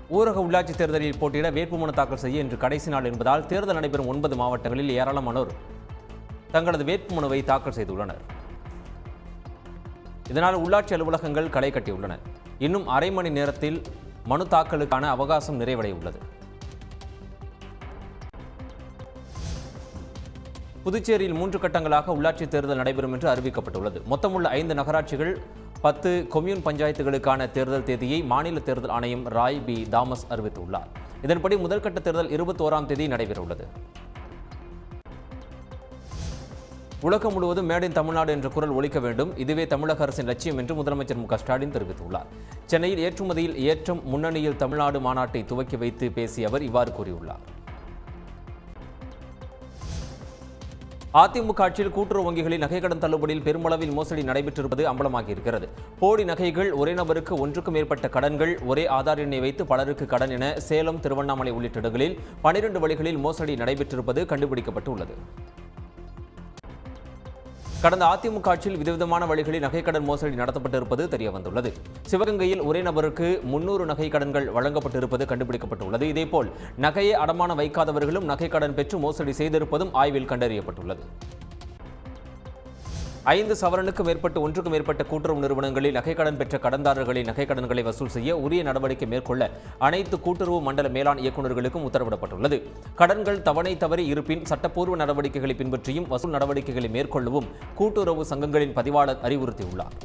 ஊரக உள்ளாட்சி தேர்தலில் போட்டியிட வேட்புமனு தாக்கல் செய்ய இன்று கடைசி நாள் என்பதால் தேர்தல் நடைபெறும் 9 மாவட்டங்களில் ஏராளமானோர் தங்களது வேட்புமனுவை தாக்கல் செய்துள்ளனர். இதனால் உள்ளாட்சி அலுவலகங்கள் களை கட்டியுள்ளன. இன்னும் அரை மணி நேரத்தில் மனு தாக்கலுக்கான அவகாசம் நிறைவடைய உள்ளது. புதுச்சேரியில் 3 கட்டங்களாக உள்ளாட்சி தேர்தல் நடைபெறும் என்று அறிவிக்கப்பட்டுள்ளது. மொத்தமுள்ள 5 நகராட்சிகள் 10 கொம்யூன் பஞ்சாயத்துகளுக்கான தேர்தல் தேதியை மாநில தேர்தல் ஆணையம் ராய் பி தாமஸ் அறிவித்துள்ளார். இதன்படி முதல் கட்ட தேர்தல் 21ஆம் தேதி நடைபெறவுள்ளது. உலகம் முழுவதும் மேட் இன் தமிழ்நாடு என்ற குரல் ஒலிக்க வேண்டும், இதுவே தமிழக அரசின் லட்சியம் என்று முதலமைச்சர் மு க ஸ்டாலின் தெரிவித்துள்ளார். சென்னையில் ஏற்றுமதியில் ஏற்றம் முன்னணியில் தமிழ்நாடு மாநாட்டை துவக்கி வைத்து பேசிய அவர் இவ்வாறு கூறியுள்ளார். அதிமுக ஆட்சியில் கூட்டுறவு வங்கிகளில் நகைக்கடன் தள்ளுபடியில் பெருமளவில் மோசடி நடைபெற்றிருப்பது அம்பலமாகியிருக்கிறது. போலி நகைகள், ஒரே நபருக்கு ஒன்றுக்கும் மேற்பட்ட கடன்கள், ஒரே ஆதார் எண்ணை வைத்து பலருக்கு கடன் என சேலம், திருவண்ணாமலை உள்ளிட்ட இடங்களில் 12 வழிகளில் மோசடி நடைபெற்றிருப்பது கண்டுபிடிக்கப்பட்டுள்ளது. கடந்த அதிமுக ஆட்சியில் விதவிதமான வழிகளில் நகைக்கடன் மோசடி நடத்தப்பட்டிருப்பது தெரியவந்துள்ளது. சிவகங்கையில் ஒரே நபருக்கு 300 நகை கடன்கள் வழங்கப்பட்டிருப்பது கண்டுபிடிக்கப்பட்டுள்ளது. இதேபோல் நகையை அடமான வைக்காதவர்களும் நகைக்கடன் பெற்று மோசடி செய்திருப்பதும் ஆய்வில் கண்டறியப்பட்டுள்ளது. 5 சவரனுக்கு மேற்பட்டு ஒன்றுக்கும் மேற்பட்ட கூட்டுறவு நிறுவனங்களில் நகைக்கடன் பெற்ற கடன்தாரர்களின் நகைக்கடன்களை வசூல் செய்ய உரிய நடவடிக்கை மேற்கொள்ள அனைத்து கூட்டுறவு மண்டல மேலாண் இயக்குநர்களுக்கும் உத்தரவிடப்பட்டுள்ளது. கடன்கள் தவணை தவறி இருப்பின் சட்டப்பூர்வ நடவடிக்கைகளை பின்பற்றியும் வசூல் நடவடிக்கைகளை மேற்கொள்ளவும் கூட்டுறவு சங்கங்களின் பதிவாளர் அறிவுறுத்தியுள்ளார்.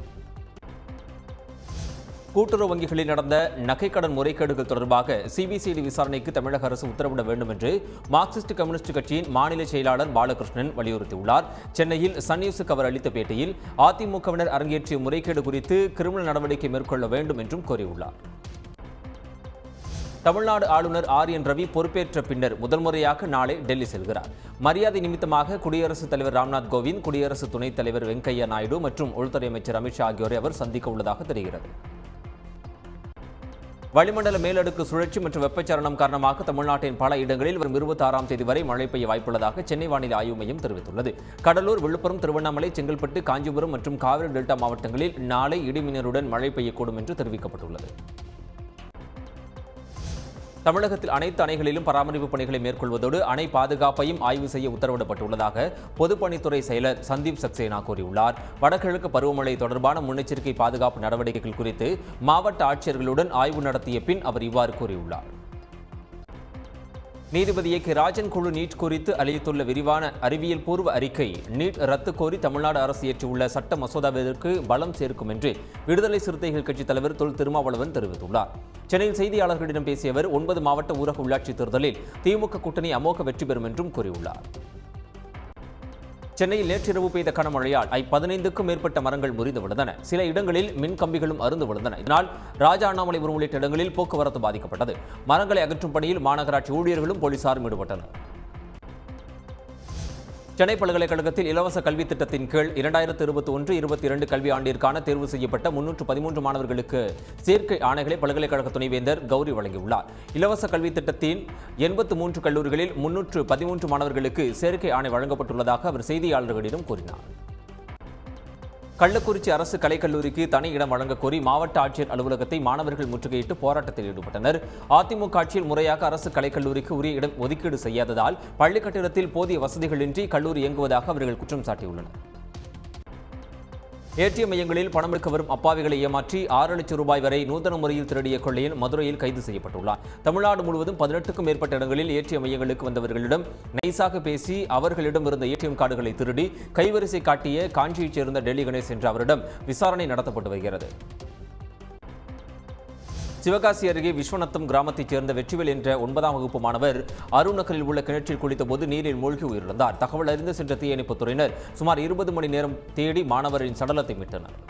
கூட்டுறவு வங்கிகளில் நடந்த நகைக்கடன் முறைகேடுகள் தொடர்பாக சிபிசிஐடி விசாரணைக்கு தமிழக அரசு உத்தரவிட வேண்டும் என்று மார்க்சிஸ்ட் கம்யூனிஸ்ட் கட்சியின் மாநில செயலாளர் பாலகிருஷ்ணன் வலியுறுத்தியுள்ளார். சென்னையில் சன் நியூஸுக்கு அவர் அளித்த பேட்டியில் அதிமுகவினர் அரங்கேற்றிய முறைகேடு குறித்து கிரிமினல் நடவடிக்கை மேற்கொள்ள வேண்டும் என்றும் கோரியுள்ளார். தமிழ்நாடு ஆளுநர் ஆர்.என். ரவி பொறுப்பேற்ற பின்னர் முதல் முறையாக நாளை டெல்லி செல்கிறார். மரியாதை நிமித்தமாக குடியரசுத் தலைவர் ராம்நாத் கோவிந்த், குடியரசு துணைத் தலைவர் வெங்கையா நாயுடு மற்றும் உள்துறை அமைச்சர் அமித்ஷா ஆகியோரை அவர் சந்திக்க உள்ளதாக தெரிகிறது. வளிமண்டல மேலடுக்கு சுழற்சி மற்றும் வெப்பச்சலனம் காரணமாக தமிழ்நாட்டின் பல இடங்களில் வரும் 26ஆம் தேதி வரை மழை பெய்ய வாய்ப்புள்ளதாக சென்னை வானிலை ஆய்வு மையம் தெரிவித்துள்ளது. கடலூர், விழுப்புரம், திருவண்ணாமலை, செங்கல்பட்டு, காஞ்சிபுரம் மற்றும் காவிரி டெல்டா மாவட்டங்களில் நாளை இடிமின்னலுடன் மழை பெய்யக்கூடும் என்று தெரிவிக்கப்பட்டுள்ளது. தமிழகத்தில் அனைத்து அணைகளிலும் பராமரிப்பு பணிகளை மேற்கொள்வதோடு அணை பாதுகாப்பையும் ஆய்வு செய்ய உத்தரவிடப்பட்டுள்ளதாக பொதுப்பணித்துறை செயலர் சந்தீப் சக்சேனா கூறியுள்ளார். வடகிழக்கு பருவமழை தொடர்பான முன்னெச்சரிக்கை பாதுகாப்பு நடவடிக்கைகள் குறித்து மாவட்ட ஆட்சியர்களுடன் ஆய்வு நடத்திய பின் அவர் இவ்வாறு கூறியுள்ளார். நீதிபதி ஏ கே ராஜன் குழு நீட் குறித்து அளித்துள்ள விரிவான அறிவியல் பூர்வ அறிக்கை நீட் ரத்து கோரி தமிழ்நாடு அரசு இயற்றியுள்ள சட்ட மசோதாவிற்கு பலம் சேர்க்கும் என்று விடுதலை சிறுத்தைகள் கட்சித் தலைவர் தொல் திருமாவளவன் தெரிவித்துள்ளார். சென்னையில் செய்தியாளர்களிடம் பேசிய அவர் 9 மாவட்ட ஊரக உள்ளாட்சி தேர்தலில் திமுக கூட்டணி அமோக வெற்றி பெறும் என்றும் கூறியுள்ளார். சென்னையில் நேற்றிரவு பெய்த கனமழையால் 15க்கும் மேற்பட்ட மரங்கள் முறிந்து விழுந்தன. சில இடங்களில் மின் கம்பிகளும் அறுந்து விழுந்தன. இதனால் ராஜா அண்ணாமலைபுரம் உள்ளிட்ட இடங்களில் போக்குவரத்து பாதிக்கப்பட்டது. மரங்களை அகற்றும் பணியில் மாநகராட்சி ஊழியர்களும் போலீசாரும் ஈடுபட்டனர். சென்னை பல்கலைக்கழகத்தில் இலவச கல்வி திட்டத்தின் கீழ் 2021-22 கல்வி ஆண்டிற்கான தேர்வு செய்யப்பட்ட 313 மாணவர்களுக்கு சேர்க்கை ஆணைகளை பல்கலைக்கழக துணைவேந்தர் கௌரி வழங்கியுள்ளார். இலவச கல்வி திட்டத்தின் 83 கல்லூரிகளில் 313 மாணவர்களுக்கு சேர்க்கை ஆணை வழங்கப்பட்டுள்ளதாக அவர் செய்தியாளர்களிடம் கூறினார். கள்ளக்குறிச்சி அரசு கலைக்கல்லூரிக்கு தனி இடம் வழங்கக் கோரி மாவட்ட ஆட்சியர் அலுவலகத்தை மாணவர்கள் முற்றுகையிட்டு போராட்டத்தில் ஈடுபட்டனர். அதிமுக ஆட்சியில் முறையாக அரசு கலைக்கல்லூரிக்கு உரிய இடம் ஒதுக்கீடு செய்யாததால் பள்ளி கட்டிடத்தில் போதிய வசதிகளின்றி கல்லூரி இயங்குவதாக அவர்கள் குற்றம் சாட்டியுள்ளனர். ஏடிஎம் மையங்களில் பணம் எடுக்க வரும் அப்பாவிகளை ஏமாற்றி 6 லட்சம் ரூபாய் வரை நூதன முறையில் திருடிய கொள்ளையன் மதுரையில் கைது செய்யப்பட்டுள்ளார். தமிழ்நாடு முழுவதும் 18க்கும் மேற்பட்ட இடங்களில் ஏடிஎம் மையங்களுக்கு வந்தவர்களிடம் நைசாக பேசி அவர்களிடம் இருந்த ஏடிஎம் கார்டுகளை திருடி கைவரிசை காட்டிய காஞ்சியைச் சேர்ந்த டெல்லி கணேஷ் என்ற அவரிடம் விசாரணை நடத்தப்பட்டு வருகிறது. சிவகாசி அருகே விஸ்வநத்தம் கிராமத்தைச் சேர்ந்த வெற்றிவேல் என்ற 9ஆம் வகுப்பு மாணவர் அருணகரில் உள்ள கிணற்றில் குளித்தபோது நீரில் மூழ்கி உயிரிழந்தார். தகவல் அறிந்து சென்ற தீயணைப்புத் துறையினர் சுமார் 20 மணி நேரம் தேடி மாணவரின் சடலத்தை மீட்டனர்.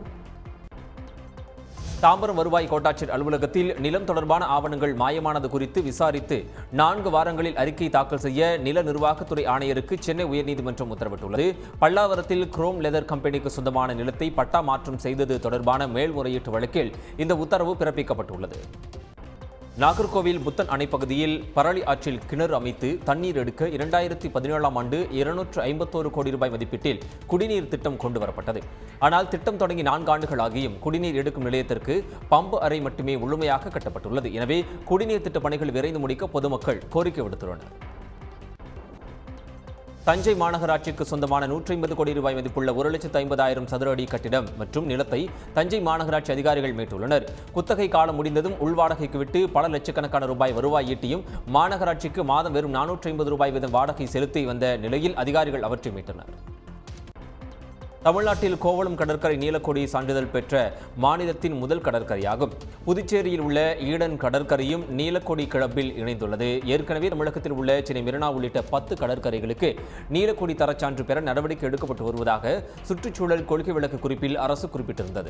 தாம்பரம் வருவாய் கோட்டாட்சியர் அலுவலகத்தில் நிலம் தொடர்பான ஆவணங்கள் மாயமானது குறித்து விசாரித்து 4 வாரங்களில் அறிக்கை தாக்கல் செய்ய நில நிர்வாகத்துறை ஆணையருக்கு சென்னை உயர்நீதிமன்றம் உத்தரவிட்டுள்ளது. பல்லாவரத்தில் குரோம் லெதர் கம்பெனிக்கு சொந்தமான நிலத்தை பட்டா மாற்றம் செய்தது தொடர்பான மேல்முறையீட்டு வழக்கில் இந்த உத்தரவு பிறப்பிக்கப்பட்டுள்ளது. நாகர்கோவில் புத்தன் அணை பகுதியில் பரளி ஆற்றில் கிணறு அமைத்து தண்ணீர் எடுக்க 2017ஆம் ஆண்டு 251 கோடி ரூபாய் மதிப்பீட்டில் குடிநீர் திட்டம் கொண்டு வரப்பட்டது. ஆனால் திட்டம் தொடங்கி 4 ஆண்டுகள் ஆகியும் குடிநீர் எடுக்கும் நிலையத்திற்கு பம்பு அறை மட்டுமே முழுமையாக கட்டப்பட்டுள்ளது. எனவே குடிநீர் திட்ட பணிகள் விரைந்து முடிக்க பொதுமக்கள் கோரிக்கை விடுத்துள்ளனர். தஞ்சை மாநகராட்சிக்கு சொந்தமான 150 கோடி ரூபாய் மதிப்புள்ள 1,50,000 சதுர அடி கட்டிடம் மற்றும் நிலத்தை தஞ்சை மாநகராட்சி அதிகாரிகள் மீட்டுள்ளனர். குத்தகை காலம் முடிந்ததும் உள்வாடகைக்கு விட்டு பல லட்சக்கணக்கான ரூபாய் வருவாய் ஈட்டியும் மாநகராட்சிக்கு மாதம் வெறும் 450 ரூபாய் வீதம் வாடகை செலுத்தி வந்த நிலையில் அதிகாரிகள் அவற்றை மீட்டனர். தமிழ்நாட்டில் கோவளம் கடற்கரை நீலக்கொடி சான்றிதழ் பெற்ற மாநிலத்தின் முதல் கடற்கரையாகும். புதுச்சேரியில் உள்ள ஈடன் கடற்கரையும் நீலக்கொடி கிளப்பில் இணைந்துள்ளது. ஏற்கனவே தமிழகத்தில் உள்ள சென்னை மெரினா உள்ளிட்ட 10 கடற்கரைகளுக்கு நீலக்கொடி தரச்சான்று பெற நடவடிக்கை எடுக்கப்பட்டு வருவதாக சுற்றுச்சூழல் கொள்கை விளக்க குறிப்பில் அரசு குறிப்பிட்டிருந்தது.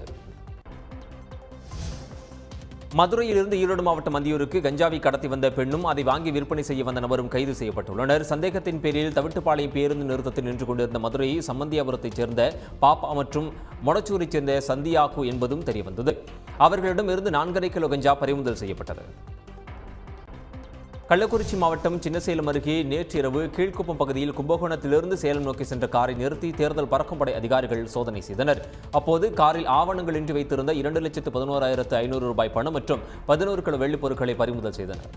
மதுரையிலிருந்து ஈரோடு மாவட்டம் அந்தியூருக்கு கஞ்சாவை கடத்தி வந்த பெண்ணும் அதை வாங்கி விற்பனை செய்ய வந்த நபரும் கைது செய்யப்பட்டுள்ளனர். சந்தேகத்தின் பேரில் தவிட்டுப்பாளையம் பேருந்து நிறுத்தத்தில் நின்று கொண்டிருந்த மதுரை சம்பந்தியாபுரத்தைச் சேர்ந்த பாப்பா மற்றும் மொடச்சூரைச் சேர்ந்த சந்தியாகு என்பதும் தெரியவந்தது. அவர்களிடமிருந்து 4.5 கிலோ கஞ்சா பறிமுதல் செய்யப்பட்டது. கள்ளக்குறிச்சி மாவட்டம் சின்னசேலம் அருகே நேற்று இரவு கீழ்குப்பம் பகுதியில் கும்பகோணத்திலிருந்து சேலம் நோக்கி சென்ற காரை நிறுத்தி தேர்தல் பறக்கும் படை அதிகாரிகள் சோதனை செய்தனர். அப்போது காரில் ஆவணங்களின்றி வைத்திருந்த 2,11,500 ரூபாய் பணம் மற்றும் 11 கிலோ வெள்ளிப் பொருட்களை பறிமுதல் செய்தனர்.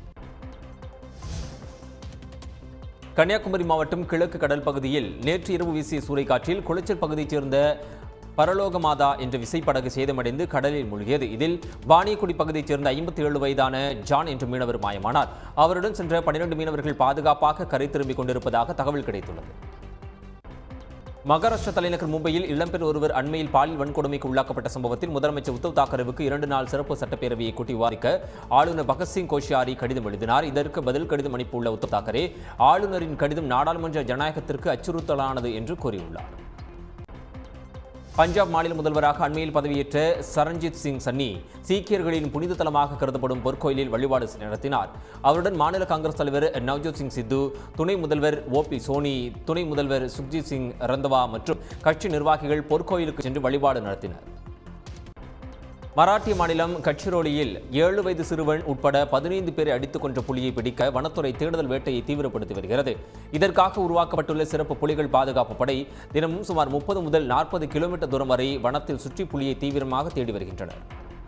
கன்னியாகுமரி மாவட்டம் கிழக்கு கடல் பகுதியில் நேற்று இரவு வீசிய சூறைக்காற்றில் குளச்சல் பகுதியைச் சேர்ந்த பரலோகமாதா என்ற விசைப்படகு சேதமடைந்து கடலில் மூழ்கியது. இதில் வாணியக்குடி பகுதியைச் சேர்ந்த 57 வயதான ஜான் என்ற மீனவர் மாயமானார். அவருடன் சென்ற 12 மீனவர்கள் பாதுகாப்பாக கரை திரும்பிக் கொண்டிருப்பதாக தகவல் கிடைத்துள்ளது. மகாராஷ்டிரா தலைநகர் மும்பையில் இளம்பெண் ஒருவர் அண்மையில் பாலியல் வன்கொடுமைக்கு உள்ளாக்கப்பட்ட சம்பவத்தில் முதலமைச்சர் உத்தவ் தாக்கரேவுக்கு 2 நாள் சிறப்பு சட்டப்பேரவையை கூட்டி விவாதிக்க ஆளுநர் பகத்சிங் கோஷியாரி கடிதம் எழுதினார். இதற்கு பதில் கடிதம் அனுப்பியுள்ள உத்தவ் தாக்கரே ஆளுநரின் கடிதம் நாடாளுமன்ற ஜனநாயகத்திற்கு அச்சுறுத்தலானது என்று கூறியுள்ளார். பஞ்சாப் மாநில முதல்வராக அண்மையில் பதவியேற்ற சரண்ஜித் சிங் சன்னி சீக்கியர்களின் புனித தலமாக கருதப்படும் பொற்கோயிலில் வழிபாடு நடத்தினார். அவருடன் மாநில காங்கிரஸ் தலைவர் நவ்ஜோத் சிங் சித்து, துணை முதல்வர் ஓபி சோனி, துணை முதல்வர் சுக்ஜித் சிங் ரந்தவா மற்றும் கட்சி நிர்வாகிகள் பொற்கோயிலுக்கு சென்று வழிபாடு நடத்தினர். மராட்டிய மாநிலம் கட்சிரோலியில் 7 வயது சிறுவன் உட்பட 15 பேரை அடித்துக் கொன்ற புலியை பிடிக்க வனத்துறை தேடுதல் வேட்டையை தீவிரப்படுத்தி வருகிறது. இதற்காக உருவாக்கப்பட்டுள்ள சிறப்பு புலிகள் பாதுகாப்பு படை தினமும் சுமார் 30 முதல் 40 கிலோமீட்டர் தூரம் வரை வனத்தில் சுற்றி புலியை தீவிரமாக தேடி வருகின்றனர்.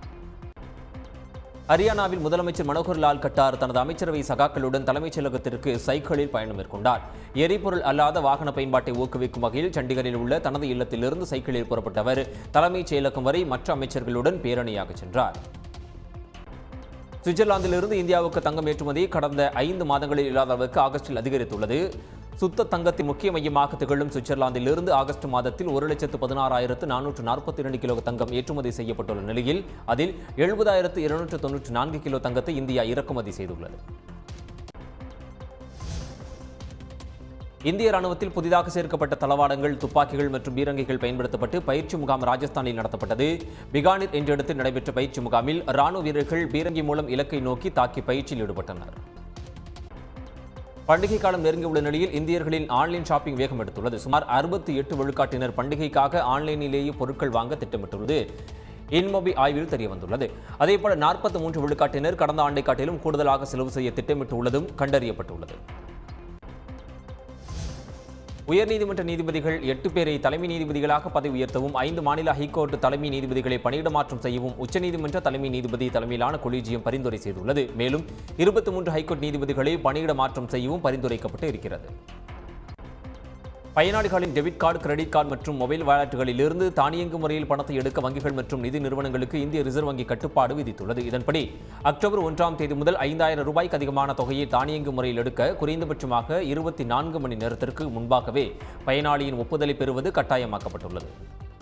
ஹரியானாவில் முதலமைச்சர் மனோகர் லால் கட்டார் தனது அமைச்சரவை சகாக்களுடன் தலைமைச் செயலகத்திற்கு சைக்கிளில் பயணம் மேற்கொண்டார். எரிபொருள் அல்லாத வாகன பயன்பாட்டை ஊக்குவிக்கும் வகையில் சண்டிகரில் உள்ள தனது இல்லத்திலிருந்து சைக்கிளில் புறப்பட்டவர் தலைமைச் செயலகம் வரை மற்ற அமைச்சர்களுடன் பேரணியாக சென்றார். சுவிட்சர்லாந்திலிருந்து இந்தியாவுக்கு தங்கம் ஏற்றுமதி கடந்த 5 மாதங்களில் இல்லாத அளவுக்கு ஆகஸ்டில் அதிகரித்துள்ளது. சுத்த தங்கத்தின் முக்கிய மையமாக திகழும் சுவிட்சர்லாந்திலிருந்து ஆகஸ்ட் மாதத்தில் 1,16,442 கிலோ தங்கம் ஏற்றுமதி செய்யப்பட்டுள்ள நிலையில் அதில் 70,294 கிலோ தங்கத்தை இந்தியா இறக்குமதி செய்துள்ளது. இந்திய ராணுவத்தில் புதிதாக சேர்க்கப்பட்ட தளவாடங்கள், துப்பாக்கிகள் மற்றும் பீரங்கிகள் பயன்படுத்தப்பட்டு பயிற்சி முகாம் ராஜஸ்தானில் நடத்தப்பட்டது. பிகானீர் என்ற இடத்தில் நடைபெற்ற பயிற்சி முகாமில் ராணுவ வீரர்கள் பீரங்கி மூலம் இலக்கை நோக்கி தாக்கி பயிற்சியில் ஈடுபட்டனர். பண்டிகை காலம் நெருங்கியுள்ள நிலையில் இந்தியர்களின் ஆன்லைன் ஷாப்பிங் வேகம் எடுத்துள்ளது. சுமார் 68 விழுக்காட்டினர் பண்டிகைக்காக ஆன்லைனிலேயே பொருட்கள் வாங்க திட்டமிட்டுள்ளது இன்மோபி ஆய்வில் தெரியவந்துள்ளது. அதேபோல 43 விழுக்காட்டினர் கடந்த ஆண்டை காட்டிலும் கூடுதலாக செலவு செய்ய திட்டமிட்டுள்ளதும் கண்டறியப்பட்டுள்ளது. உயர்நீதிமன்ற நீதிபதிகள் 8 பேரை தலைமை நீதிபதிகளாக பதவி உயர்த்தவும் 5 மாநில ஹைகோர்ட் தலைமை நீதிபதிகளை பணியிட மாற்றம் செய்யவும் உச்சநீதிமன்ற தலைமை நீதிபதி தலைமையிலான கொலீஜியம் பரிந்துரை செய்துள்ளது. மேலும் 23 ஹைகோர்ட் நீதிபதிகளை பணியிட மாற்றம் செய்யவும் பரிந்துரைக்கப்பட்டு இருக்கிறது. பயனாளிகளின் டெபிட் கார்டு, கிரெடிட் கார்டு மற்றும் மொபைல் வாலெட்டுகளிலிருந்து தானியங்கு முறையில் பணத்தை எடுக்க வங்கிகள் மற்றும் நிதி நிறுவனங்களுக்கு இந்திய ரிசர்வ் வங்கி கட்டுப்பாடு விதித்துள்ளது. இதன்படி அக்டோபர் 1ஆம் தேதி முதல் 5,000 ரூபாய்க்கு அதிகமான தொகையை தானியங்கு முறையில் எடுக்க குறைந்தபட்சமாக 24 மணி நேரத்திற்கு முன்பாகவே பயனாளியின் ஒப்புதலை பெறுவது கட்டாயமாக்கப்பட்டுள்ளது.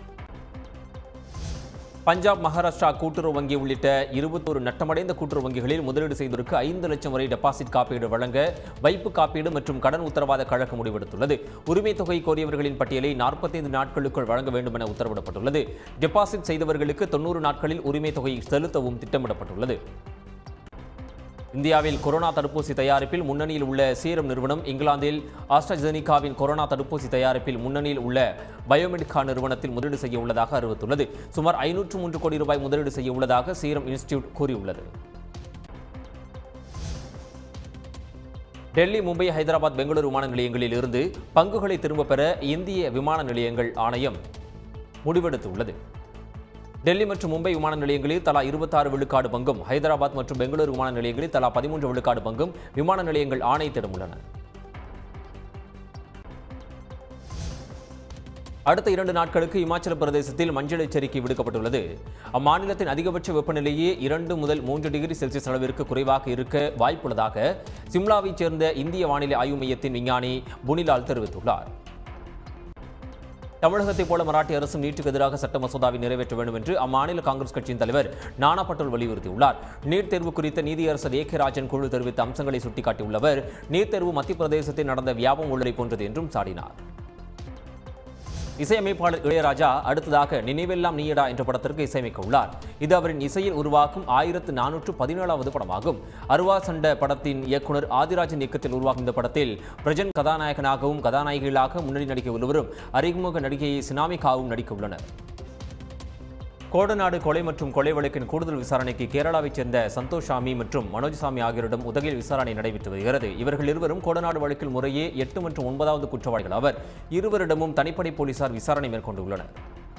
பஞ்சாப், மகாராஷ்டிரா கூட்டுறவு வங்கி உள்ளிட்ட 21 நட்டமடைந்த கூட்டுறவு வங்கிகளில் முதலீடு செய்தோருக்கு 5 லட்சம் வரை டெபாசிட் காப்பீடு வழங்க வைப்பு காப்பீடு மற்றும் கடன் உத்தரவாத கழகம் முடிவெடுத்துள்ளது. உரிமை தொகை கோரியவர்களின் பட்டியலை 45 நாட்களுக்குள் வழங்க வேண்டும் என உத்தரவிடப்பட்டுள்ளது. டெபாசிட் செய்தவர்களுக்கு 90 நாட்களில் உரிமை தொகை செலுத்தவும் திட்டமிடப்பட்டுள்ளது. இந்தியாவில் கொரோனா தடுப்பூசி தயாரிப்பில் முன்னணியில் உள்ள சீரம் நிறுவனம் இங்கிலாந்தில் ஆஸ்ட்ராஜெனிகாவின் கொரோனா தடுப்பூசி தயாரிப்பில் முன்னணியில் உள்ள பயோமெடிகா நிறுவனத்தில் முதலீடு செய்ய உள்ளதாக அறிவித்துள்ளது. சுமார் 503 கோடி ரூபாய் முதலீடு செய்ய உள்ளதாக சீரம் இன்ஸ்டிடியூட் கூறியுள்ளது. டெல்லி, மும்பை, ஹைதராபாத், பெங்களூரு விமான நிலையங்களில் இருந்து பங்குகளை திரும்பப் பெற இந்திய விமான நிலையங்கள் ஆணையம் முடிவெடுத்துள்ளது. டெல்லி மற்றும் மும்பை விமான நிலையங்களில் தலா 26 விழுக்காடு பங்கும், ஹைதராபாத் மற்றும் பெங்களூரு விமான நிலையங்களில் தலா 13 விழுக்காடு பங்கும் விமான நிலையங்கள் ஆணையத்திடம் உள்ளன. அடுத்த 2 நாட்களுக்கு இமாச்சல பிரதேசத்தில் மஞ்சள் எச்சரிக்கை விடுக்கப்பட்டுள்ளது. அம்மாநிலத்தின் அதிகபட்ச வெப்பநிலையே 2 முதல் 3 டிகிரி செல்சியஸ் அளவிற்கு குறைவாக இருக்க வாய்ப்புள்ளதாக சிம்லாவைச் சேர்ந்த இந்திய வானிலை ஆய்வு மையத்தின் விஞ்ஞானி புனிலால் தெரிவித்துள்ளார். தமிழகத்தைப் போல மராட்டிய அரசும் நீட்டுக்கு எதிராக சட்ட மசோதாவை நிறைவேற்ற வேண்டும் என்று அம்மாநில காங்கிரஸ் கட்சியின் தலைவர் நானா பட்டோல் வலியுறுத்தியுள்ளார். நீட் தேர்வு குறித்த நீதியரசர் ஏ.கே. ராஜன் குழு தெரிவித்த அம்சங்களை சுட்டிக்காட்டியுள்ள அவர், நீட் தேர்வு மத்திய பிரதேசத்தில் நடந்த வியாபம் ஊழலை போன்றது என்றும் சாடினார். இசையமைப்பாளர் இளையராஜா அடுத்ததாக நினைவெல்லாம் நீயடா என்ற படத்திற்கு இசையமைக்க உள்ளார். இது அவரின் இசையில் உருவாக்கும் 1417வது படமாகும். அருவா சண்ட படத்தின் இயக்குனர் ஆதிராஜன் இயக்கத்தில் உருவாகும் இந்த படத்தில் பிரஜன் கதாநாயகனாகவும் கதாநாயகிகளாக முன்னணி நடிக்க உள்ளவரும் அறிமுக நடிகை சினாமிகாவும் நடிக்க உள்ளனர். கோடநாடு கொலை மற்றும் கொலை வழக்கின் கூடுதல் விசாரணைக்கு கேரளாவைச் சேர்ந்த சந்தோஷாமி மற்றும் மனோஜ்சாமி ஆகியோரிடம் உதகையில் விசாரணை நடைபெற்று வருகிறது. இவர்கள் இருவரும் கோடநாடு வழக்கில் முறையே 8 மற்றும் 9வது குற்றவாளிகள் ஆவர். இருவரிடமும் தனிப்படை போலீசார் விசாரணை மேற்கொண்டுள்ளனர்.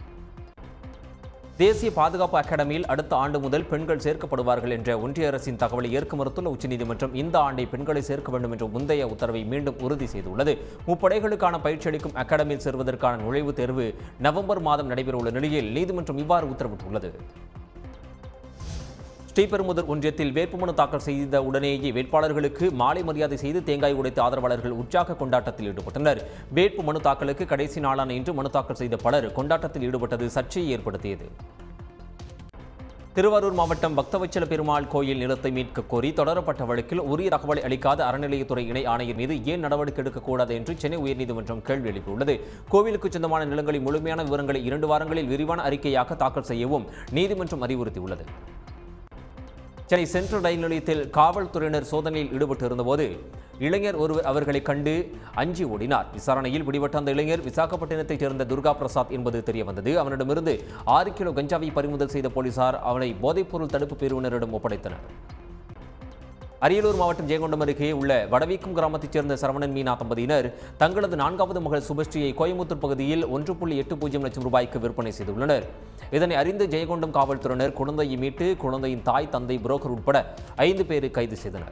தேசிய பாதுகாப்பு அகாடமியில் அடுத்த ஆண்டு முதல் பெண்கள் சேர்க்கப்படுவார்கள் என்ற ஒன்றிய அரசின் தகவலை ஏற்க மறுத்துள்ள உச்சநீதிமன்றம் இந்த ஆண்டை பெண்களை சேர்க்க வேண்டும் என்ற முந்தைய உத்தரவை மீண்டும் உறுதி செய்துள்ளது. முப்படைகளுக்கான பயிற்சி அளிக்கும் அகாடமியில் சேர்வதற்கான நுழைவுத் தேர்வு நவம்பர் மாதம் நடைபெறவுள்ள நிலையில் நீதிமன்றம் இவ்வாறு உத்தரவிட்டுள்ளது. ஸ்ரீபெரும்புதூர் ஒன்றியத்தில் வேட்புமனு தாக்கல் செய்த உடனேயே வேட்பாளர்களுக்கு மாலை மரியாதை செய்து தேங்காய் உடைத்த ஆதரவாளர்கள் உற்சாக கொண்டாட்டத்தில் ஈடுபட்டனர். வேட்பு மனு தாக்கலுக்கு கடைசி நாளான இன்று மனு தாக்கல் செய்த பலர் கொண்டாட்டத்தில் ஈடுபட்டது சர்ச்சையை ஏற்படுத்தியது. திருவாரூர் மாவட்டம் பக்தவச்சல பெருமாள் கோயில் நிலத்தை மீட்க கோரி தொடரப்பட்ட வழக்கில் உரிய தகவலை அளிக்காத அறநிலையத்துறை இணை ஆணையர் மீது ஏன் நடவடிக்கை எடுக்கக்கூடாது என்று சென்னை உயர்நீதிமன்றம் கேள்வி எழுப்பியுள்ளது. கோவிலுக்கு சொந்தமான நிலங்களின் முழுமையான விவரங்களை 2 வாரங்களில் விரிவான அறிக்கையாக தாக்கல் செய்யவும் நீதிமன்றம் அறிவுறுத்தியுள்ளது. சென்னை சென்ட்ரல் ரயில் நிலையத்தில் காவல்துறையினர் சோதனையில் ஈடுபட்டு இருந்தபோது இளைஞர் ஒருவர் அவர்களை கண்டு அஞ்சி ஓடினார். விசாரணையில் பிடிபட்ட அந்த இளைஞர் விசாகப்பட்டினத்தைச் சேர்ந்த துர்கா பிரசாத் என்பது தெரியவந்தது. அவனிடமிருந்து 6 கிலோ கஞ்சாவை பறிமுதல் செய்த போலீசார் அவனை போதைப்பொருள் தடுப்பு பிரிவினரிடம் ஒப்படைத்தனர். அரியலூர் மாவட்டம் ஜெயங்கொண்டம் அருகே உள்ள வடவீக்கம் கிராமத்தைச் சேர்ந்த சரவணன் மீனா தம்பதியினர் தங்களது 4வது மகள் சுபஸ்ரீயை கோயம்புத்தூர் பகுதியில் 1.80 லட்சம் ரூபாய்க்கு விற்பனை செய்துள்ளனர். இதனை அறிந்து ஜெயங்கொண்டம் காவல்துறையினர் குழந்தையை மீட்டு குழந்தையின் தாய், தந்தை, புரோக்கர் உட்பட 5 பேரை கைது செய்தனர்.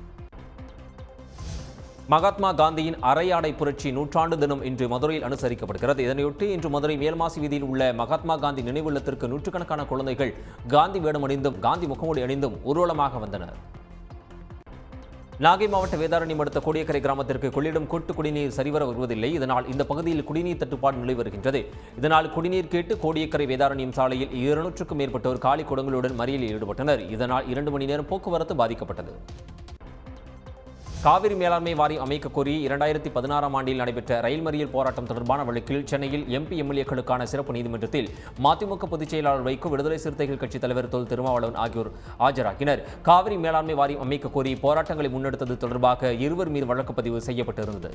மகாத்மா காந்தியின் அரையாடை புரட்சி 100ஆண்டு தினம் இன்று மதுரையில் அனுசரிக்கப்படுகிறது. இதனையொட்டி இன்று மதுரை மேல்மாசி வீதியில் உள்ள மகாத்மா காந்தி நினைவுள்ளத்திற்கு நூற்றுக்கணக்கான குழந்தைகள் காந்தி வேடம் அணிந்தும் காந்தி முகமூடி அணிந்தும் ஊர்வலமாக வந்தனர். நாகை மாவட்ட வேதாரண்யம் அடுத்த கோடியக்கரை கிராமத்திற்கு கொள்ளிடம் கூட்டு குடிநீர் சரிவர வருவதில்லை. இதனால் இந்த பகுதியில் குடிநீர் தட்டுப்பாடு நிலை வருகின்றது. இதனால் குடிநீர் கேட்டு கோடியக்கரை வேதாரண்யம் சாலையில் 200க்கும் மேற்பட்டோர் காலி குடங்களுடன் மறியலில் ஈடுபட்டனர். இதனால் 2 மணி நேரம் போக்குவரத்து பாதிக்கப்பட்டது. காவிரி மேலாண்மை வாரியம் அமைக்க கோரி 2016ஆம் ஆண்டில் நடைபெற்ற ரயில் மறியல் போராட்டம் தொடர்பான வழக்கில் சென்னையில் MP, MLA-க்களுக்கான சிறப்பு நீதிமன்றத்தில் மதிமுக பொதுச் செயலாளர் வைகோ, விடுதலை சிறுத்தைகள் கட்சித் தலைவர் தொல் திருமாவளவன் ஆகியோர் ஆஜராகினர். காவிரி மேலாண்மை வாரியம் அமைக்க கோரி போராட்டங்களை முன்னெடுத்தது தொடர்பாக இருவர் மீது வழக்கு பதிவு செய்யப்பட்டிருந்தது.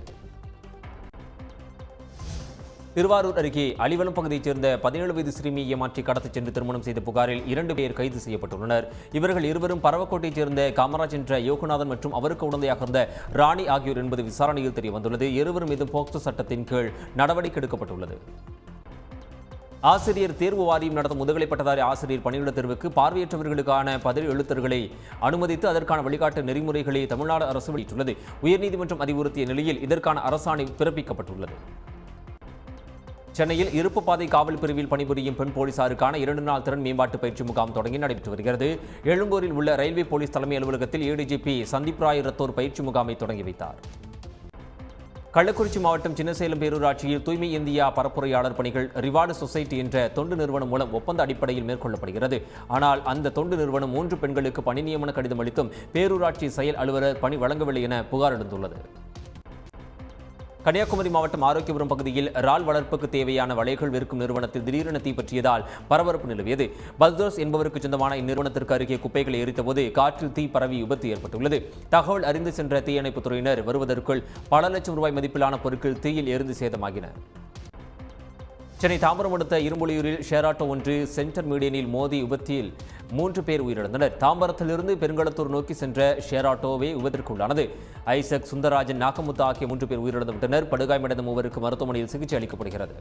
திருவாரூர் அருகே அலிவலம் பகுதியைச் சேர்ந்த 17 வயது சிறுமியை ஏமாற்றி கடத்திச் சென்று திருமணம் செய்த புகாரில் 2 பேர் கைது செய்யப்பட்டுள்ளனர். இவர்கள் இருவரும் பரவக்கோட்டையைச் சேர்ந்த காமராஜ் என்ற யோகநாதன் மற்றும் அவருக்கு உடந்தையாக இருந்த ராணி ஆகியோர் என்பது விசாரணையில் தெரியவந்துள்ளது. இருவர் மீதும் போக்சோ சட்டத்தின் கீழ் நடவடிக்கை எடுக்கப்பட்டுள்ளது. ஆசிரியர் தேர்வு வாரியம் நடத்தும் முதுகலை பட்டதாரி ஆசிரியர் பணியிட தேர்வுக்கு பார்வையற்றவர்களுக்கான பதில் எழுத்தர்களை அனுமதித்து அதற்கான வழிகாட்டு நெறிமுறைகளை தமிழ்நாடு அரசு வெளியிட்டுள்ளது. உயர்நீதிமன்றம் அறிவுறுத்திய நிலையில் இதற்கான அரசாணை பிறப்பிக்கப்பட்டுள்ளது. சென்னையில் இருப்பு பாதை காவல் பிரிவில் பணிபுரியும் பெண் போலீசாருக்கான 2 நாள் திறன் மேம்பாட்டு பயிற்சி முகாம் தொடங்கி நடைபெற்று வருகிறது. எழும்பூரில் உள்ள ரயில்வே போலீஸ் தலைமை அலுவலகத்தில் ADGP சந்தீப் ராய் ரத்தோர் பயிற்சி முகாமை தொடங்கி வைத்தார். கள்ளக்குறிச்சி மாவட்டம் சின்னசேலம் பேரூராட்சியில் தூய்மை இந்தியா பரப்புரையாளர் பணிகள் ரிவார்டு சொசைட்டி என்ற தொண்டு நிறுவனம் மூலம் ஒப்பந்த அடிப்படையில் மேற்கொள்ளப்படுகிறது. ஆனால் அந்த தொண்டு நிறுவனம் 3 பெண்களுக்கு பணி நியமன கடிதம் அளித்தும் பேரூராட்சி செயல் அலுவலர் பணி வழங்கவில்லை என புகார் எழுந்துள்ளது. கன்னியாகுமரி மாவட்டம் ஆரோக்கியபுரம் பகுதியில் இறால் வளர்ப்புக்கு தேவையான வலைகள் விற்கும் நிறுவனத்தில் திடீரென தீப்பற்றியதால் பரபரப்பு நிலவியது. பல்தோஸ் என்பவருக்கு சொந்தமான இந்நிறுவனத்திற்கு அருகே குப்பைகளை எரித்தபோது காற்றில் தீ பரவி விபத்து ஏற்பட்டுள்ளது. தகவல் அறிந்து சென்ற தீயணைப்புத் துறையினர் வருவதற்குள் பல லட்சம் ரூபாய் மதிப்பிலான பொருட்கள் தீயில் எரிந்து சேதமாகின. சென்னை தாம்பரம் அடுத்த இரும்புலியூரில் ஷேர் ஆட்டோ ஒன்று சென்டர் மீடியனில் மோதி விபத்தில் 3 பேர் உயிரிழந்தனர். தாம்பரத்திலிருந்து பெருங்களத்தூர் நோக்கி சென்ற ஷேர் ஆட்டோவே விபத்திற்குள்ளானது. ஐசக், சுந்தரராஜன், நாகமுத்து ஆகிய 3 பேர் உயிரிழந்துவிட்டனர். படுகாயமடைந்த 3 மருத்துவமனையில் சிகிச்சை அளிக்கப்படுகிறது.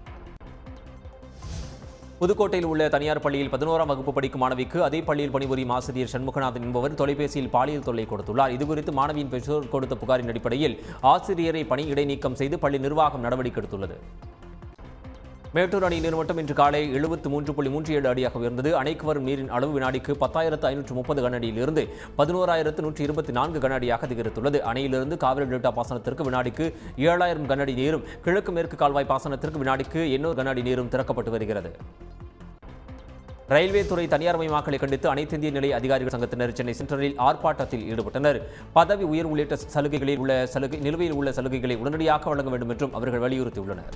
புதுக்கோட்டையில் உள்ள தனியார் பள்ளியில் 11ஆம் வகுப்பு படிக்கும் மாணவிக்கு அதே பள்ளியில் பணிபுரியும் ஆசிரியர் சண்முகநாதன் என்பவர் தொலைபேசியில் பாலியல் தொல்லை கொடுத்துள்ளார். இதுகுறித்து மாணவியின் பெற்றோர் கொடுத்த புகாரின் அடிப்படையில் ஆசிரியரை பணி இடைநீக்கம் செய்து பள்ளி நிர்வாகம் நடவடிக்கை எடுத்துள்ளது. மேட்டூர் அணை நீர்மட்டம் இன்று காலை 73.37 அடியாக உயர்ந்தது. அணைக்கு வரும் நீரின் அளவு வினாடிக்கு 10,530 கனஅடியிலிருந்து 11,124 கனஅடியாக அதிகரித்துள்ளது. அணையிலிருந்து காவிரி டெல்டா பாசனத்திற்கு வினாடிக்கு 7,000 கனஅடி நீரும், கிழக்கு மேற்கு கால்வாய் பாசனத்திற்கு வினாடிக்கு 800 கனஅடி நீரும் திறக்கப்பட்டு வருகிறது. ரயில்வே துறை தனியார் மயமாக்கலை கண்டித்து அனைத்து இந்திய நிலைய அதிகாரிகள் சங்கத்தினர் சென்னை சென்ட்ரலில் ஆர்ப்பாட்டத்தில் ஈடுபட்டனர். பதவி உயர் உள்ளிட்ட நிலுவையில் உள்ள சலுகைகளை உடனடியாக வழங்க வேண்டும் என்றும் அவர்கள் வலியுறுத்தியுள்ளனர்.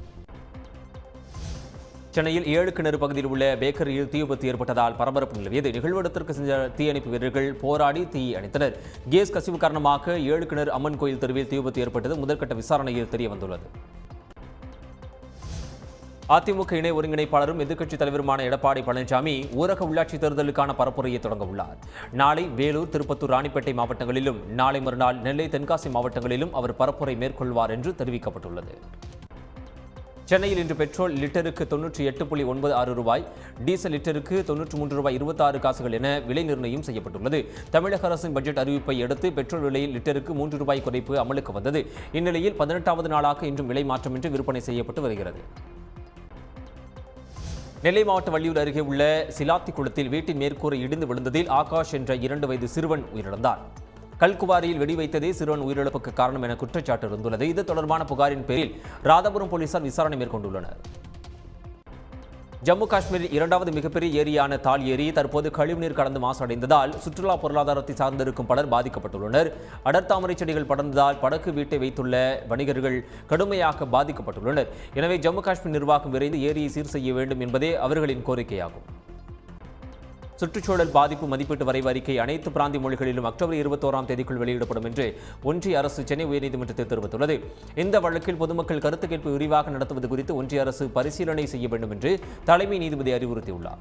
சென்னையில் 7 கிணறு பகுதியில் உள்ள பேக்கரியில் தீ விபத்து ஏற்பட்டதால் பரபரப்பு நிலவியது. நிகழ்விடத்திற்கு சென்ற தீயணைப்பு வீரர்கள் போராடி தீயை அணைத்தனர். கேஸ் கசிவு காரணமாக 7 கிணறு அம்மன் கோயில் தெருவில் தீ விபத்து ஏற்பட்டது முதற்கட்ட விசாரணையில் தெரியவந்துள்ளது. அதிமுக இணை ஒருங்கிணைப்பாளரும் எதிர்க்கட்சித் தலைவருமான எடப்பாடி பழனிசாமி ஊரக உள்ளாட்சி தேர்தலுக்கான பரப்புரையை தொடங்க உள்ளார். நாளை வேலூர், திருப்பத்தூர், ராணிப்பேட்டை மாவட்டங்களிலும் நாளை மறுநாள் நெல்லை, தென்காசி மாவட்டங்களிலும் அவர் பரப்புரை மேற்கொள்வார் என்று தெரிவிக்கப்பட்டுள்ளது. சென்னையில் இன்று பெட்ரோல் லிட்டருக்கு 98.96 ரூபாய், டீசல் லிட்டருக்கு 93.26 ரூபாய் என விலை நிர்ணயம் செய்யப்பட்டுள்ளது. தமிழக அரசின் பட்ஜெட் அறிவிப்பை அடுத்து பெட்ரோல் விலையில் லிட்டருக்கு 3 ரூபாய் குறைப்பு அமலுக்கு வந்தது. இந்நிலையில் 18வது நாளாக இன்றும் விலை மாற்றமின்றி விற்பனை செய்யப்பட்டு வருகிறது. நெல்லை மாவட்டம் வள்ளியூர் அருகே உள்ள சிலாத்தி குளத்தில் வீட்டின் மேற்கூரை இடிந்து விழுந்ததில் ஆகாஷ் என்ற 2 வயது சிறுவன் உயிரிழந்தார். கல்குவாரியில் வெடி வைத்ததே சிறுவன் உயிரிழப்புக்கு காரணம் என குற்றச்சாட்டு இருந்துள்ளது. இது தொடர்பான புகாரின் பேரில் ராதாபுரம் போலீசார் விசாரணை மேற்கொண்டுள்ளனர். ஜம்மு காஷ்மீரில் 2வது மிகப்பெரிய ஏரியான தால் ஏரி தற்போது கழிவுநீர் கலந்து மாசடைந்ததால் சுற்றுலா பொருளாதாரத்தை சார்ந்திருக்கும் பலர் பாதிக்கப்பட்டுள்ளனர். அடர்தாமரை செடிகள் படர்ந்ததால் படகு வீட்டை வைத்துள்ள வணிகர்கள் கடுமையாக பாதிக்கப்பட்டுள்ளனர். எனவே ஜம்மு காஷ்மீர் நிர்வாகம் விரைந்து ஏரியை சீர் செய்ய வேண்டும் என்பதே அவர்களின் கோரிக்கையாகும். சுற்றுச்சூழல் பாதிப்பு மதிப்பீட்டு வரைவு அறிக்கை அனைத்து பிராந்திய மொழிகளிலும் அக்டோபர் 21ஆம் தேதிக்குள் வெளியிடப்படும் என்று ஒன்றிய அரசு சென்னை உயர்நீதிமன்றத்தில் தெரிவித்துள்ளது. இந்த வழக்கில் பொதுமக்கள் கருத்து கேட்பு விரிவாக நடத்துவது குறித்து ஒன்றிய அரசு பரிசீலனை செய்ய வேண்டும் என்று தலைமை நீதிபதி அறிவுறுத்தியுள்ளார்.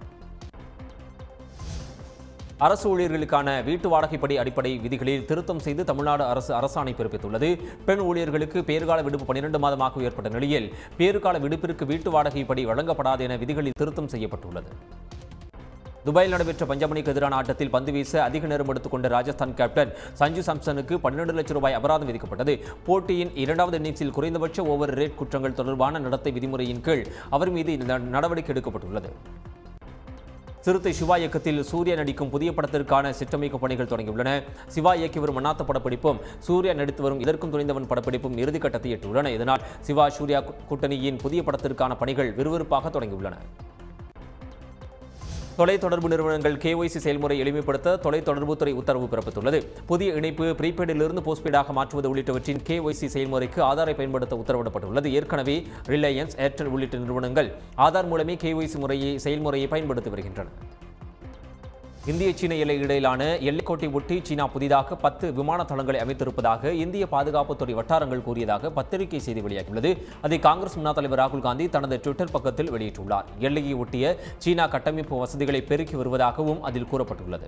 அரசு ஊழியர்களுக்கான வீட்டு வாடகைப்படி அடிப்படை விதிகளில் திருத்தம் செய்து தமிழ்நாடு அரசு அரசாணை பிறப்பித்துள்ளது. பெண் ஊழியர்களுக்கு பேறுகால விடுப்பு 12 மாதமாக ஏற்பட்ட நிலையில் பேறுகால விடுப்பிற்கு வீட்டு வாடகைப்படி வழங்கப்படாது என விதிகளில் திருத்தம் செய்யப்பட்டுள்ளது. துபாயில் நடைபெற்ற பஞ்சாப் அணிக்கு எதிரான ஆட்டத்தில் பந்து வீச அதிக நேரம் எடுத்துக்கொண்ட ராஜஸ்தான் கேப்டன் சஞ்சு சாம்சனுக்கு 12 லட்சம் ரூபாய் அபராதம் விதிக்கப்பட்டது. போட்டியின் 2வது இன்னிங்ஸில் குறைந்தபட்ச ஓவர் ரேட் குற்றங்கள் தொடர்பான நடத்தை விதிமுறையின் கீழ் அவர் மீது நடவடிக்கை எடுக்கப்பட்டுள்ளது. சிறுத்தை சிவா இயக்கத்தில் சூர்யா நடிக்கும் புதிய படத்திற்கான சிற்றமைக்கும் பணிகள் தொடங்கியுள்ளன. சிவா இயக்கி வரும் அண்ணாத்த படப்பிடிப்பும் சூர்யா நடித்து வரும் இதற்கும் துணிந்தவன் படப்பிடிப்பும் இறுதிக்கட்டத்தை எட்டியுள்ளன. இதனால் சிவா சூர்யா கூட்டணியின் புதிய படத்திற்கான பணிகள் விறுவிறுப்பாக தொடங்கியுள்ளன. தொலைத்தொடர்பு நிறுவனங்கள் KYC செயல்முறை எளிமைப்படுத்த தொலைத்தொடர்புத்துறை உத்தரவு பிறப்பித்துள்ளது. புதிய இணைப்பு ப்ரீபெய்டிலிருந்து போஸ்ட்பெய்டாக மாற்றுவது உள்ளிட்டவற்றின் KYC செயல்முறைக்கு ஆதாரை பயன்படுத்த உத்தரவிடப்பட்டுள்ளது. ஏற்கனவே ரிலையன்ஸ், ஏர்டெல் உள்ளிட்ட நிறுவனங்கள் ஆதார் மூலமே KYC செயல்முறையை பயன்படுத்தி வருகின்றன. இந்திய சீன எல்லை இடையிலான எல்லைக்கோட்டை ஒட்டி சீனா புதிதாக 10 விமான தளங்களை அமைத்திருப்பதாக இந்திய பாதுகாப்புத்துறை வட்டாரங்கள் கூறியதாக பத்திரிகை செய்தி வெளியாகியுள்ளது. அதை காங்கிரஸ் முன்னாள் தலைவர் ராகுல் காந்தி தனது ட்விட்டர் பக்கத்தில் வெளியிட்டுள்ளார். எல்லையை ஒட்டிய சீனா கட்டமைப்பு வசதிகளை பெருக்கி வருவதாகவும் அதில் கூறப்பட்டுள்ளது.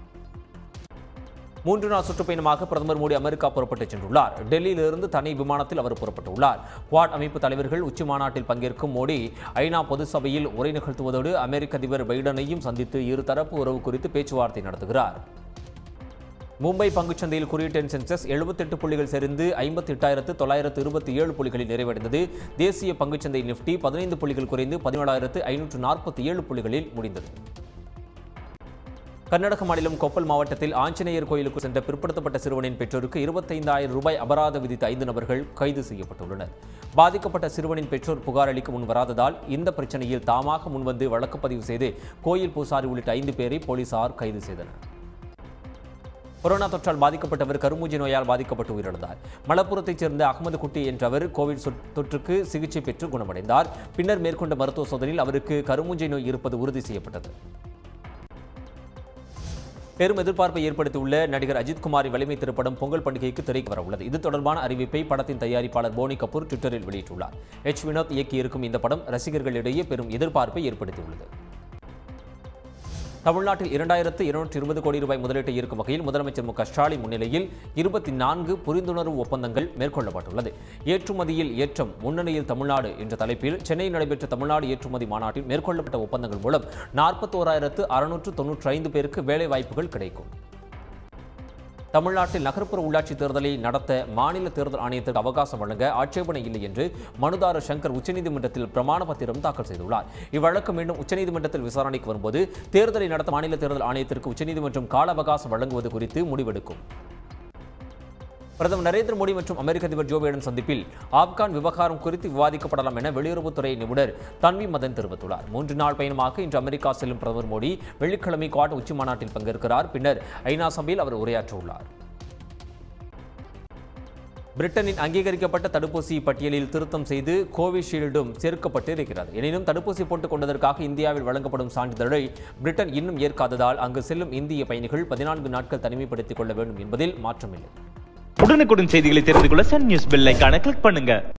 3 நாள் சுற்றுப்பயணமாக பிரதமர் மோடி அமெரிக்கா புறப்பட்டுச் சென்றுள்ளார். டெல்லியிலிருந்து தனி விமானத்தில் அவர் புறப்பட்டுள்ளார். குவாட் அமைப்பு தலைவர்கள் உச்சி மாநாட்டில் பங்கேற்கும் மோடி ஐநா பொது சபையில் உரை நிகழ்த்துவதோடு அமெரிக்க அதிபர் பைடனையும் சந்தித்து இருதரப்பு உறவு குறித்து பேச்சுவார்த்தை நடத்துகிறார். மும்பை பங்குச்சந்தையில் குறியீட்டு சென்செக்ஸ் 78 புள்ளிகள் சரிந்து 58,927 புள்ளிகளில் நிறைவடைந்தது. தேசிய பங்குச்சந்தை நிஃப்டி 15 புள்ளிகள் குறைந்து 17,547 புள்ளிகளில் முடிந்தது. கர்நாடக மாநிலம் கொப்பல் மாவட்டத்தில் ஆஞ்சநேயர் கோயிலுக்கு சென்ற பிற்படுத்தப்பட்ட சிறுவனின் பெற்றோருக்கு 25,000 ரூபாய் அபராதம் விதித்த 5 நபர்கள் கைது செய்யப்பட்டுள்ளனர். பாதிக்கப்பட்ட சிறுவனின் பெற்றோர் புகார் அளிக்க முன் வராததால் இந்த பிரச்சனையில் தாமாக முன்வந்து வழக்கு பதிவு செய்து கோயில் பூசாரி உள்ளிட்ட 5 பேரை போலீசார் கைது செய்தனர். கொரோனா தொற்றால் பாதிக்கப்பட்டவர் கருமூஞ்சி நோயால் பாதிக்கப்பட்டு உயிரிழந்தார். மலப்புரத்தைச் சேர்ந்த அகமது குட்டி என்றவர் கோவிட் தொற்றுக்கு சிகிச்சை பெற்று குணமடைந்தார். பின்னர் மேற்கொண்ட மருத்துவ சோதனையில் அவருக்கு கருமூஞ்சி நோய் இருப்பது உறுதி செய்யப்பட்டது. பெரும் எதிர்பார்ப்பை ஏற்படுத்தியுள்ள நடிகர் அஜித் குமாரின் வலிமை திரைப்படம் பொங்கல் பண்டிகைக்கு திரைக்கு வர உள்ளது. இது தொடர்பான அறிவிப்பை படத்தின் தயாரிப்பாளர் போனி கபூர் ட்விட்டரில் வெளியிட்டுள்ளார். வினோத் இயக்கியிருக்கும் இந்த படம் ரசிகர்களிடையே பெரும் எதிர்பார்ப்பை ஏற்படுத்தியுள்ளது. தமிழ்நாட்டில் 2220 கோடி ரூபாய் முதலீட்டை ஈர்க்கும் வகையில் முதலமைச்சர் ஸ்டாலின் முன்னிலையில் 24 புரிந்துணர்வு ஒப்பந்தங்கள் மேற்கொள்ளப்பட்டுள்ளது. ஏற்றுமதியில் ஏற்றம் முன்னணியில் தமிழ்நாடு என்ற தலைப்பில் சென்னையில் நடைபெற்ற தமிழ்நாடு ஏற்றுமதி மாநாட்டில் மேற்கொள்ளப்பட்ட ஒப்பந்தங்கள் மூலம் 41,695 பேருக்கு வேலைவாய்ப்புகள் கிடைக்கும். தமிழ்நாட்டில் நகர்ப்புற உள்ளாட்சி தேர்தலை நடத்த மாநில தேர்தல் ஆணையத்திற்கு அவகாசம் வழங்க ஆட்சேபனை இல்லை என்று மனுதாரர் சங்கர் உச்சநீதிமன்றத்தில் பிரமாண பத்திரம் தாக்கல் செய்துள்ளார். இவ்வழக்கு மீண்டும் உச்சநீதிமன்றத்தில் விசாரணைக்கு வரும்போது தேர்தலை நடத்த மாநில தேர்தல் ஆணையத்திற்கு உச்சநீதிமன்றம் கால அவகாசம் வழங்குவது குறித்து முடிவெடுக்கும். பிரதமர் நரேந்திர மோடி மற்றும் அமெரிக்க அதிபர் ஜோ பைடன் சந்திப்பில் ஆப்கான் விவகாரம் குறித்து விவாதிக்கப்படலாம் என வெளியுறவுத்துறை நிபுணர் தன்வி மதன் தெரிவித்துள்ளார். 3 நாள் பயணமாக இன்று அமெரிக்கா செல்லும் பிரதமர் மோடி வெள்ளிக்கிழமை குவாட் உச்சி மாநாட்டில் பங்கேற்கிறார். பின்னர் ஐநா சபையில் அவர் உரையாற்ற உள்ளார். பிரிட்டனின் அங்கீகரிக்கப்பட்ட தடுப்பூசி பட்டியலில் திருத்தம் செய்து கோவிஷீல்டும் சேர்க்கப்பட்டு இருக்கிறது. எனினும் தடுப்பூசி போட்டுக் கொண்டதற்காக இந்தியாவில் வழங்கப்படும் சான்றிதழை பிரிட்டன் இன்னும் ஏற்காததால் அங்கு செல்லும் இந்திய பயணிகள் 14 நாட்கள் தனிமைப்படுத்திக் கொள்ள வேண்டும் என்பதில் மாற்றமில்லை. உடனுக்குடன் செய்திகளை தெரிந்து கொள்ள சன் நியூஸ் பெல் ஐகானை கிளிக் பண்ணுங்க.